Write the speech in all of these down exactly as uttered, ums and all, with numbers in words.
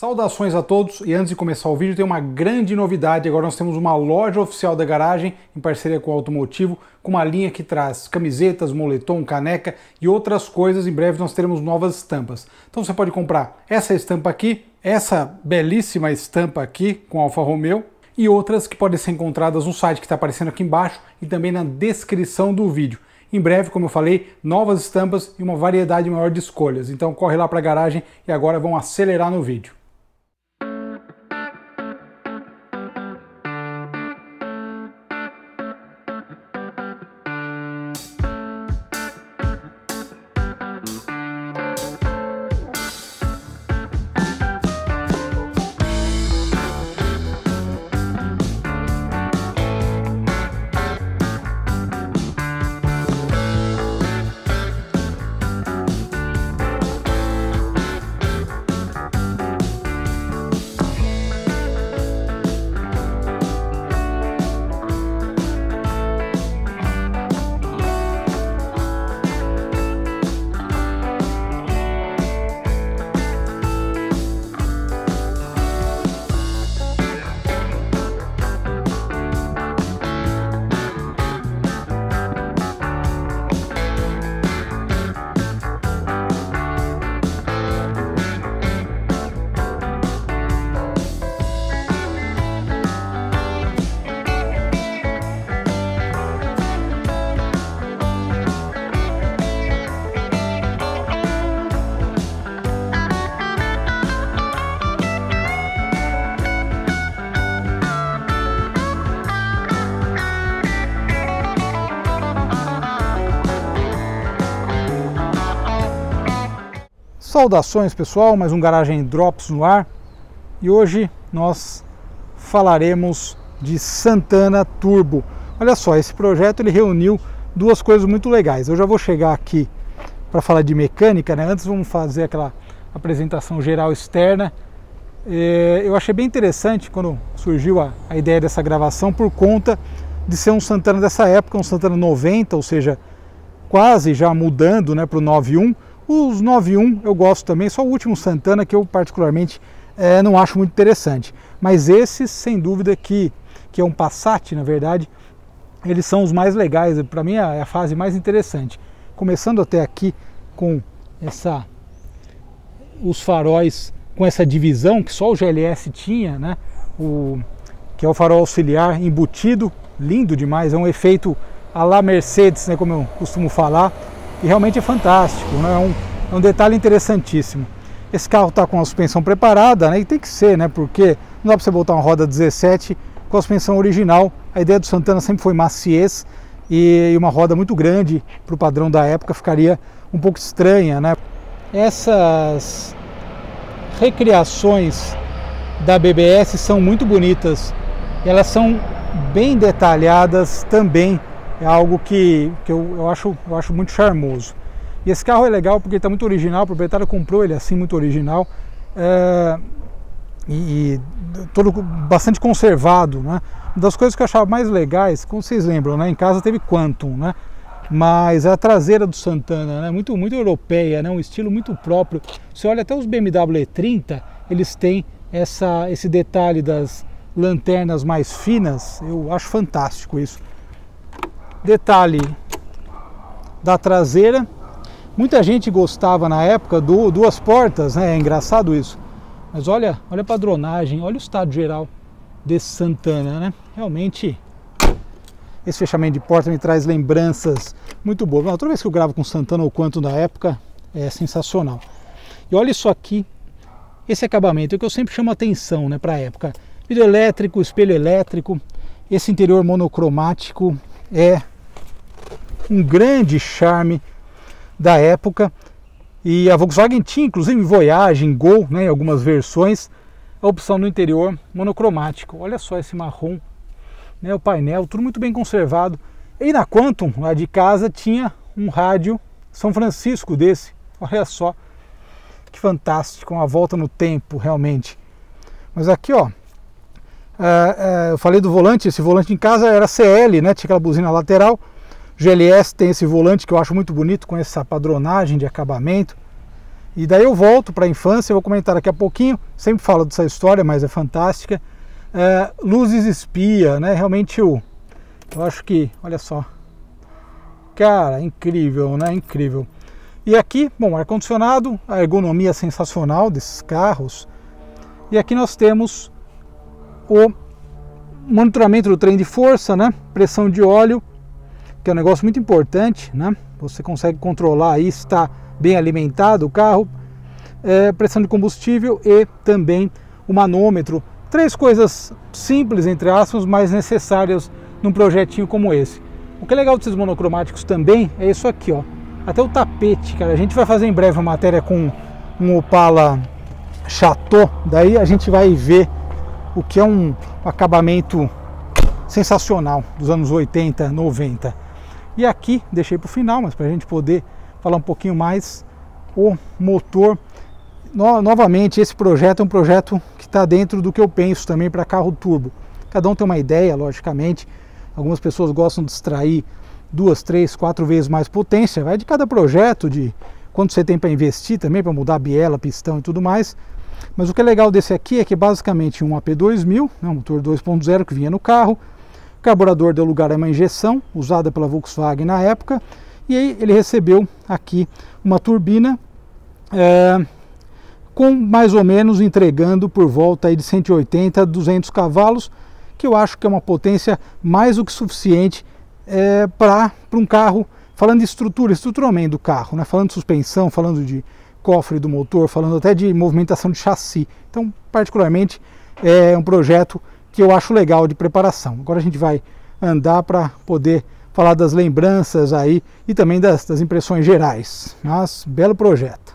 Saudações a todos, e antes de começar o vídeo tem uma grande novidade. Agora nós temos uma loja oficial da garagem em parceria com o Automotivo, com uma linha que traz camisetas, moletom, caneca e outras coisas. Em breve nós teremos novas estampas. Então você pode comprar essa estampa aqui, essa belíssima estampa aqui com Alfa Romeo e outras que podem ser encontradas no site que está aparecendo aqui embaixo e também na descrição do vídeo. Em breve, como eu falei, novas estampas e uma variedade maior de escolhas. Então corre lá para a garagem e agora vamos acelerar no vídeo. Saudações pessoal, mais um Garagem Drops no ar, e hoje nós falaremos de Santana Turbo. Olha só, esse projeto ele reuniu duas coisas muito legais. Eu já vou chegar aqui para falar de mecânica, né? Antes vamos fazer aquela apresentação geral externa. Eu achei bem interessante quando surgiu a, a ideia dessa gravação por conta de ser um Santana dessa época, um Santana noventa, ou seja, quase já mudando, né, para o nove um. Os nove um eu gosto também, só o último Santana que eu particularmente é, não acho muito interessante. Mas esses, sem dúvida, que, que é um Passat, na verdade, eles são os mais legais. Para mim é a fase mais interessante. Começando até aqui com essa, os faróis com essa divisão que só o G L S tinha, né? O, que é o farol auxiliar embutido, lindo demais, é um efeito à la Mercedes, né, como eu costumo falar. E realmente é fantástico, né? é, um, é um detalhe interessantíssimo. Esse carro está com a suspensão preparada, né? E tem que ser, né? Porque não dá para você botar uma roda dezessete com a suspensão original. A ideia do Santana sempre foi maciez, e uma roda muito grande para o padrão da época ficaria um pouco estranha, né? Essas recriações da B B S são muito bonitas, elas são bem detalhadas também. É algo que, que eu, eu, acho, eu acho muito charmoso. E esse carro é legal porque está muito original, o proprietário comprou ele assim, muito original. É, e, e todo bastante conservado, né? Uma das coisas que eu achava mais legais, como vocês lembram, né? Em casa teve Quantum, né? Mas a traseira do Santana, né? muito, muito europeia, né? Um estilo muito próprio. Você olha até os B M W E trinta, eles têm essa, esse detalhe das lanternas mais finas. Eu acho fantástico isso. Detalhe da traseira, muita gente gostava na época do duas portas, né? É engraçado isso, mas olha, olha a padronagem, olha o estado geral desse Santana, né? Realmente esse fechamento de porta me traz lembranças muito boas. Toda vez que eu gravo com Santana ou Quantum da época é sensacional. E olha isso aqui, esse acabamento é que eu sempre chamo atenção, né, para a época. Vidro elétrico, espelho elétrico, esse interior monocromático é um grande charme da época. E a Volkswagen tinha, inclusive em Voyage, em Gol, né, em algumas versões, a opção no interior monocromático. Olha só esse marrom, né, o painel, tudo muito bem conservado. E na Quantum, lá de casa, tinha um rádio São Francisco desse. Olha só, que fantástico, uma volta no tempo, realmente. Mas aqui, ó, é, é, eu falei do volante, esse volante em casa era C L, né, tinha aquela buzina lateral. G L S tem esse volante que eu acho muito bonito, com essa padronagem de acabamento. E daí eu volto para a infância, eu vou comentar daqui a pouquinho, sempre falo dessa história, mas é fantástica. É, luzes espia, né? Realmente eu, eu acho que, olha só, cara, incrível, né? Incrível. E aqui, bom, ar-condicionado, a ergonomia sensacional desses carros. E aqui nós temos o monitoramento do trem de força, né? Pressão de óleo, que é um negócio muito importante, né? Você consegue controlar aí se está bem alimentado o carro, é, pressão de combustível e também o manômetro. Três coisas simples, entre aspas, mas necessárias num projetinho como esse. O que é legal desses monocromáticos também é isso aqui, ó. Até o tapete, cara. A gente vai fazer em breve uma matéria com um Opala Chateau. Daí a gente vai ver o que é um acabamento sensacional dos anos oitenta, noventa. E aqui, deixei para o final, mas para a gente poder falar um pouquinho mais, o motor. No, novamente, esse projeto é um projeto que está dentro do que eu penso também para carro turbo. Cada um tem uma ideia, logicamente. Algumas pessoas gostam de extrair duas, três, quatro vezes mais potência. Vai de cada projeto, de quanto você tem para investir também, para mudar a biela, pistão e tudo mais. Mas o que é legal desse aqui é que basicamente um A P dois mil, né, um motor dois ponto zero que vinha no carro. O carburador deu lugar a uma injeção, usada pela Volkswagen na época. E aí ele recebeu aqui uma turbina é, com mais ou menos entregando por volta aí de cento e oitenta a duzentos cavalos, que eu acho que é uma potência mais do que suficiente é, para um carro, falando de estrutura, estruturalmente do carro, né? Falando de suspensão, falando de cofre do motor, falando até de movimentação de chassi. Então, particularmente, é um projeto que eu acho legal de preparação. Agora a gente vai andar para poder falar das lembranças aí e também das, das impressões gerais. Mas, belo projeto.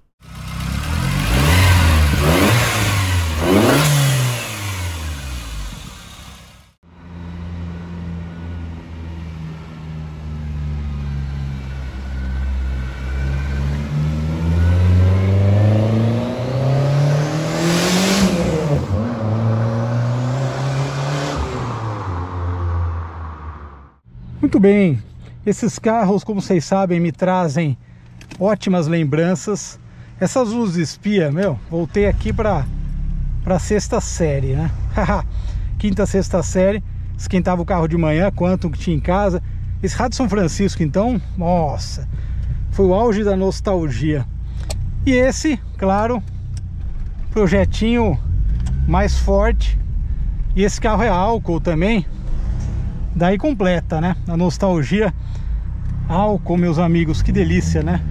Muito bem, esses carros, como vocês sabem, me trazem ótimas lembranças. Essas luzes espia, meu, voltei aqui para para sexta série, né? Quinta, sexta série, esquentava o carro de manhã, quanto que tinha em casa. Esse rádio São Francisco, então, nossa, foi o auge da nostalgia. E esse, claro, projetinho mais forte. E esse carro é álcool também. Daí completa, né? A nostalgia. Álcool, meus amigos, que delícia, né?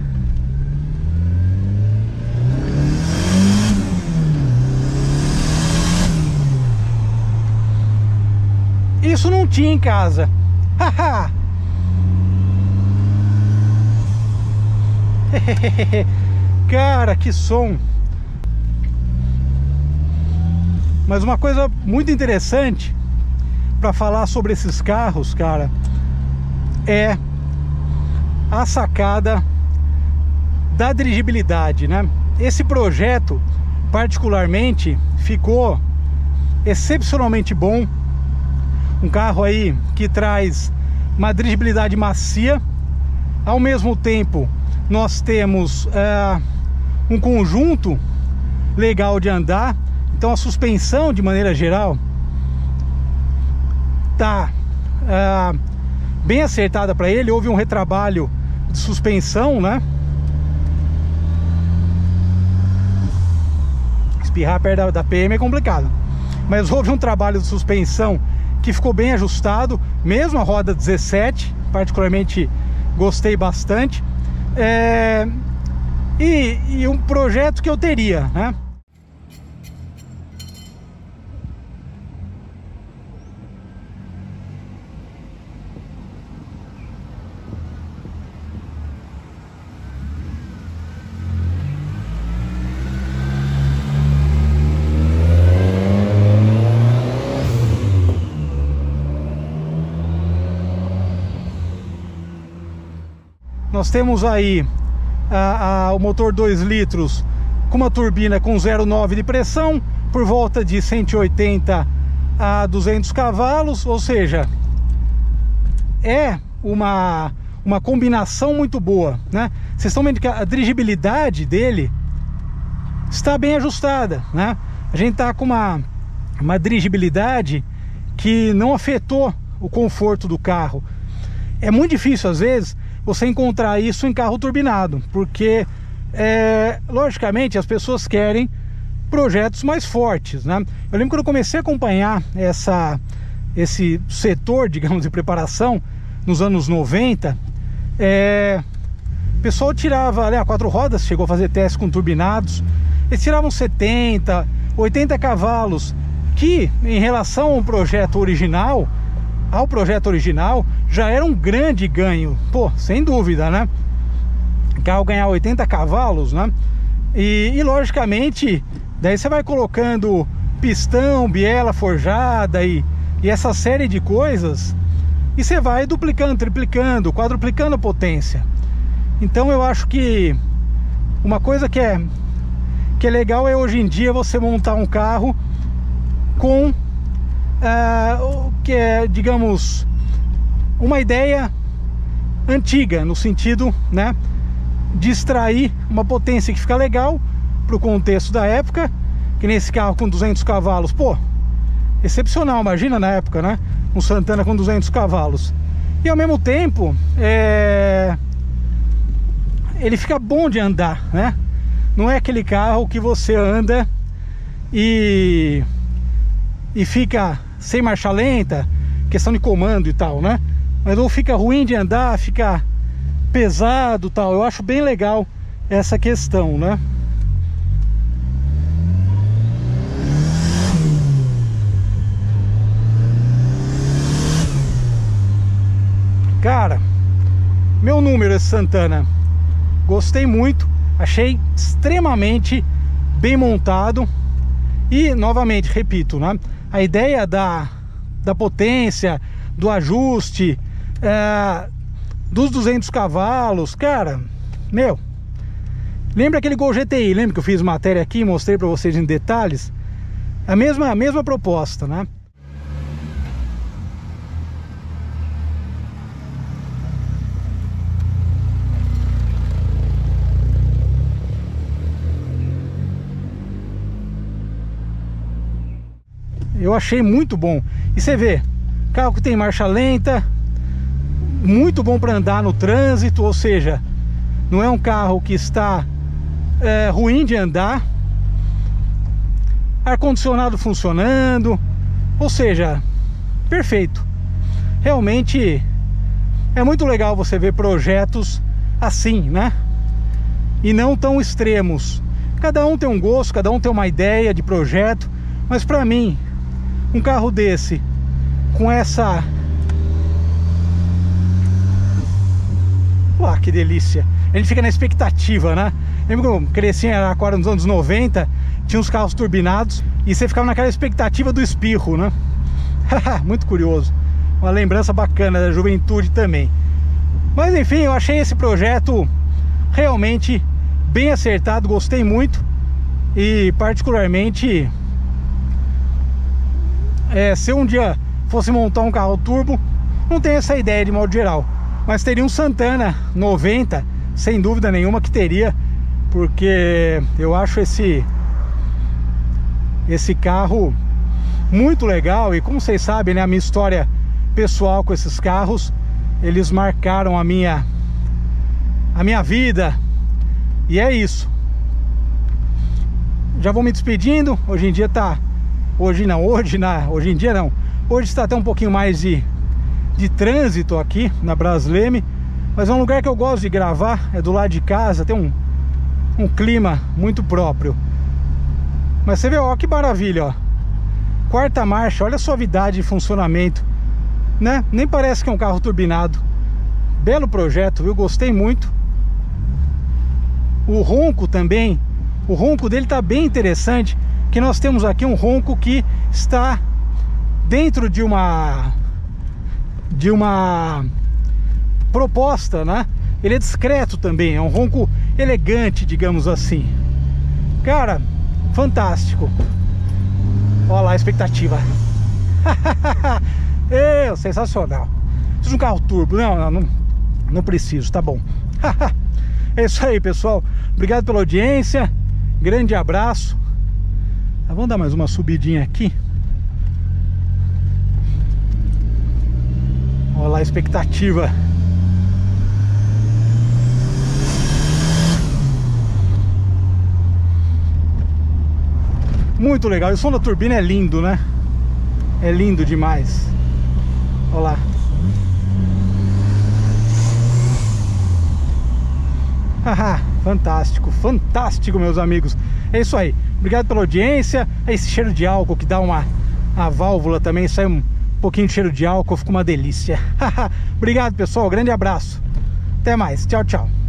Isso não tinha em casa. Haha! Cara, que som! Mas uma coisa muito interessante para falar sobre esses carros, cara, é a sacada da dirigibilidade, né? Esse projeto, particularmente, ficou excepcionalmente bom. Um carro aí que traz uma dirigibilidade macia. Ao mesmo tempo, nós temos é, um conjunto legal de andar. Então a suspensão, de maneira geral, tá uh, bem acertada para ele. Houve um retrabalho de suspensão, né? Espirrar perto da, da P M é complicado, mas houve um trabalho de suspensão que ficou bem ajustado, mesmo a roda dezessete, particularmente gostei bastante. É, e, e um projeto que eu teria, né? Nós temos aí a, a, o motor dois litros com uma turbina com zero vírgula nove de pressão, por volta de cento e oitenta a duzentos cavalos, ou seja, é uma, uma combinação muito boa, né? Vocês estão vendo que a dirigibilidade dele está bem ajustada, né? A gente tá com uma, uma dirigibilidade que não afetou o conforto do carro. É muito difícil às vezes você encontrar isso em carro turbinado, porque é, logicamente as pessoas querem projetos mais fortes, né? Eu lembro quando eu comecei a acompanhar essa, esse setor, digamos, de preparação nos anos noventa, é, o pessoal tirava, né, a quatro rodas, chegou a fazer testes com turbinados, eles tiravam setenta, oitenta cavalos, que em relação ao projeto original, ao projeto original, já era um grande ganho, pô, sem dúvida, né? O carro ganhar oitenta cavalos, né? E, e logicamente, daí você vai colocando pistão, biela forjada e, e essa série de coisas, e você vai duplicando, triplicando, quadruplicando a potência. Então eu acho que uma coisa que é, que é legal é hoje em dia você montar um carro com uh, que é, digamos, uma ideia antiga, no sentido, né, de extrair uma potência que fica legal para o contexto da época, que nesse carro com duzentos cavalos, pô, excepcional, imagina na época, né, um Santana com duzentos cavalos, e ao mesmo tempo é... ele fica bom de andar, né, não é aquele carro que você anda e e fica sem marcha lenta, questão de comando e tal, né, mas não fica ruim de andar, fica pesado e tal. Eu acho bem legal essa questão, né. Cara, meu número esse Santana, gostei muito, achei extremamente bem montado. E novamente, repito, né, a ideia da, da potência, do ajuste, é, dos duzentos cavalos, cara, meu, lembra aquele Gol G T I, lembra que eu fiz matéria aqui e mostrei para vocês em detalhes? A mesma, a mesma proposta, né? Eu achei muito bom. E você vê, carro que tem marcha lenta, muito bom para andar no trânsito, ou seja, não é um carro que está é, ruim de andar. Ar-condicionado funcionando, ou seja, perfeito. Realmente é muito legal você ver projetos assim, né? E não tão extremos. Cada um tem um gosto, cada um tem uma ideia de projeto, mas para mim, um carro desse, com essa... Uau, que delícia! A gente fica na expectativa, né? Lembra que eu cresci em Araraquara nos anos noventa, tinha uns carros turbinados, e você ficava naquela expectativa do espirro, né? Muito curioso. Uma lembrança bacana da juventude também. Mas enfim, eu achei esse projeto realmente bem acertado, gostei muito. E particularmente... É, se eu um dia fosse montar um carro turbo, não tenho essa ideia de modo geral, mas teria um Santana noventa, sem dúvida nenhuma que teria, porque eu acho esse esse carro muito legal. E como vocês sabem, né, a minha história pessoal com esses carros, eles marcaram a minha a minha vida, e é isso. Já vou me despedindo. Hoje em dia tá Hoje não, hoje, na, hoje em dia não. Hoje está até um pouquinho mais de, de trânsito aqui na Brasleme. Mas é um lugar que eu gosto de gravar, é do lado de casa, tem um, um clima muito próprio. Mas você vê, ó, que maravilha, ó. Quarta marcha, olha a suavidade de funcionamento, né? Nem parece que é um carro turbinado. Belo projeto, viu? Gostei muito. O ronco também, o ronco dele tá bem interessante, que nós temos aqui um ronco que está dentro de uma de uma proposta, né? Ele é discreto também, é um ronco elegante, digamos assim. Cara, fantástico. Olha lá a expectativa. É, sensacional. Preciso de um carro turbo, não, não, Não preciso, tá bom. É isso aí, pessoal. Obrigado pela audiência. Grande abraço. Vamos dar mais uma subidinha aqui. Olha lá a expectativa. Muito legal. E o som da turbina é lindo, né? É lindo demais. Olha lá. Haha, fantástico, fantástico, meus amigos. É isso aí. Obrigado pela audiência. Esse cheiro de álcool que dá uma... A válvula também sai um pouquinho de cheiro de álcool. Fica uma delícia. Obrigado, pessoal. Grande abraço. Até mais. Tchau, tchau.